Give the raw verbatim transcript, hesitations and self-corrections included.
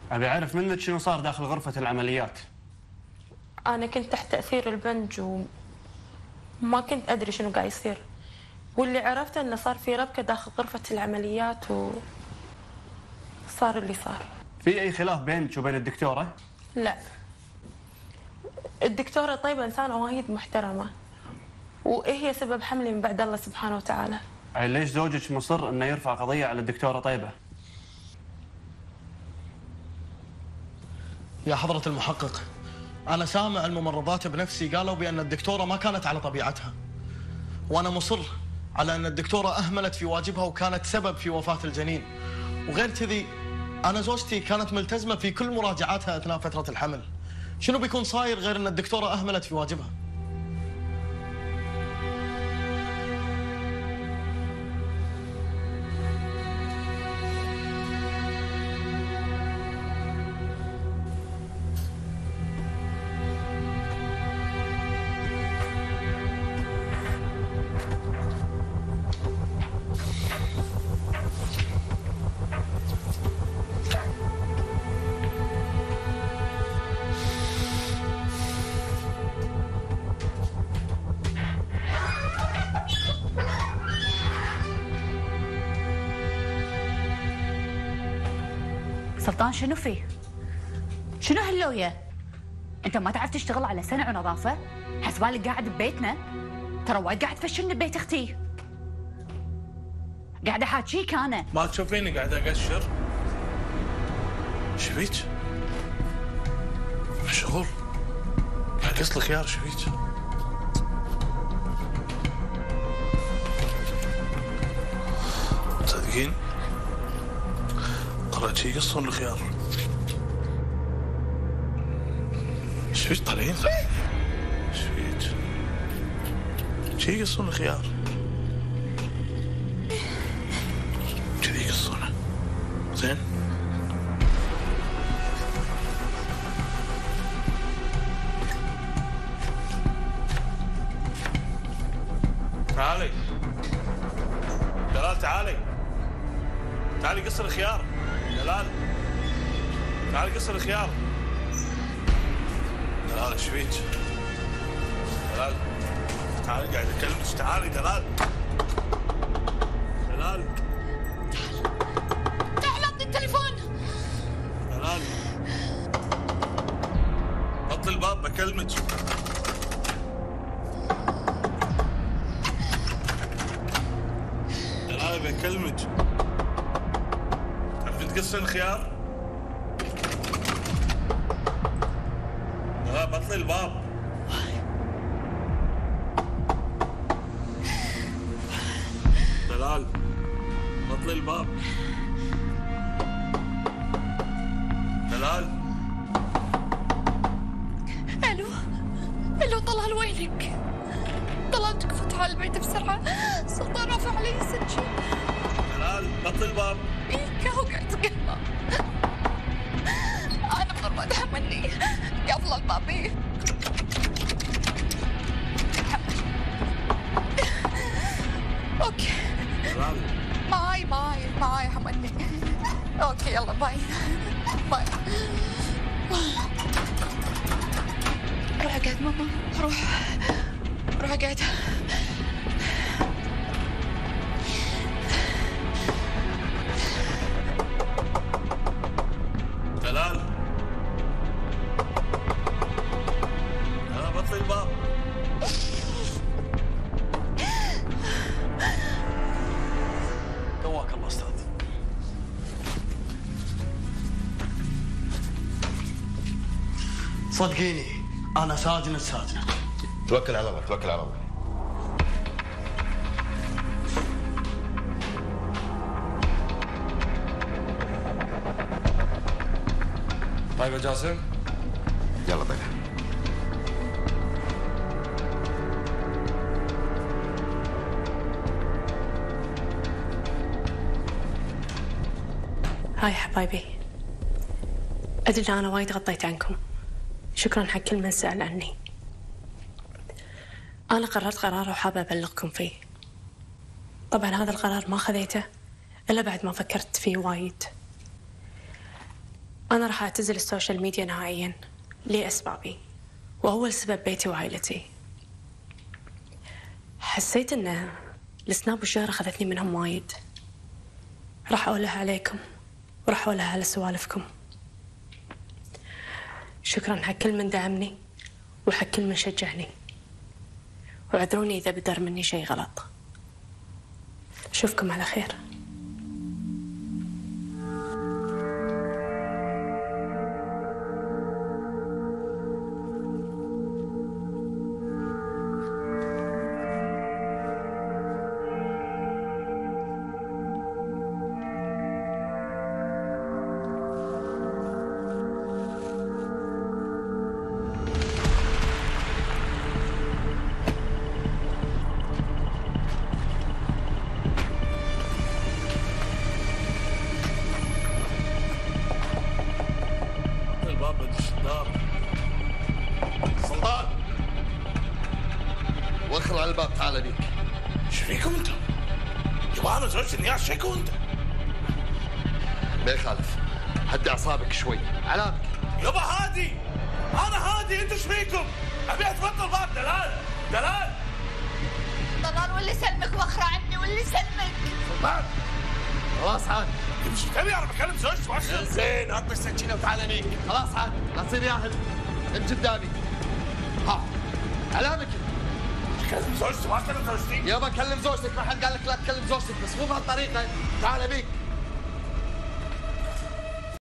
أبي أعرف منك شنو صار داخل غرفة العمليات. أنا كنت تحت تأثير البنج وما كنت أدري شنو قاعد يصير، واللي عرفته إنه صار في ربكة داخل غرفة العمليات وصار اللي صار. في أي خلاف بينك وبين الدكتورة؟ لا، الدكتورة طيبة، إنسانة وايد محترمة، وهي سبب حملي من بعد الله سبحانه وتعالى. يعني ليش زوجك مصر إنه يرفع قضية على الدكتورة طيبة؟ يا حضرة المحقق، أنا سامع الممرضات بنفسي قالوا بأن الدكتورة ما كانت على طبيعتها، وأنا مصر على أن الدكتورة أهملت في واجبها وكانت سبب في وفاة الجنين. وغير كذي أنا زوجتي كانت ملتزمة في كل مراجعاتها أثناء فترة الحمل. شنو بيكون صاير غير أن الدكتورة أهملت في واجبها؟ سلطان شنو فيه؟ شنو هاللوية؟ انت ما تعرف تشتغل على صنع ونظافة؟ حسبالك قاعد ببيتنا؟ ترى وايد قاعد تفشلني ببيت اختي. قاعد احاكيك انا. ما تشوفيني قاعد اقشر؟ شبيك؟ مشغول قاعد اقص الخيار. شبيك؟ تصدقين؟ طلعت شي يقصون الخيار. شبيك طالعين؟ شبيك؟ شي يقصون الخيار. كذي يقصونه. زين؟ تعالي دلال، تعالي تعالي قص الخيار. دلال تعالي قص الخيار. دلال ايش فيك؟ دلال تعالي قاعد اكلمك. تعالي دلال. دلال تعال اعطني التليفون. دلال بطل الباب بكلمك. دلال بكلمك. تعرفين تقصين الخيار؟ دلال بطلي الباب. دلال بطلي الباب. دلال. الو الو طلال وينك؟ طلال تكفى تعال البيت بسرعة، سلطان رافع علي سكين. دلال بطلي الباب. ايه هو قاعد يتقهوى. انا بضربة تحملني قفل الباب. ايه اوكي دلال معاي معاي معاي حملني. اوكي يلا باي باي. روح اقعد ماما، روح روح اقعد. دلال. دلال بطلي الباب. قواك الله استاذ. صدقيني انا ساجن الساجنه. توكل على الله، توكل على الله. طيب يا جاسم، يلا بينا. هاي حبايبي، أدري إن أنا وايد غطيت عنكم، شكراً حق كل من سأل عني. أنا قررت قرار وحابة أبلغكم فيه. طبعاً هذا القرار ما خذيته إلا بعد ما فكرت فيه وايد. أنا راح أعتزل السوشيال ميديا نهائياً لأسبابي، وأول سبب بيتي وعائلتي. حسيت إن السناب والشهرة أخذتني منهم وايد. راح أقولها عليكم وراح أقولها على سوالفكم. شكراً حق كل من دعمني وحق كل من شجعني، واعذروني إذا بدر مني شيء غلط. أشوفكم على خير. الباب بدش الدار. سلطان وخر على الباب، تعال بيك. ايش فيكم انتم؟ يبغى انا زوجتي اني اشيكوا انت؟ ما يخالف، هدي اعصابك شوي. علامك يبا هادي، انا هادي، انتوا ايش فيكم؟ ابي اتبطل الباب. دلال دلال طلال واللي يسلمك وخر عني واللي يسلمك. سلطان خلاص عاد. ايش تبي؟ انا بكلم زوجتي واشر. زين هات السكينه وتعال بيك. خلاص عاد لا تصير ياهل. انت قدامي. ها علامك. كلم زوجتي، ما كلم زوجتي. يابا كلم زوجتك، ما حد قال لك لا تكلم زوجتك، بس مو بهالطريقه. تعال بيك.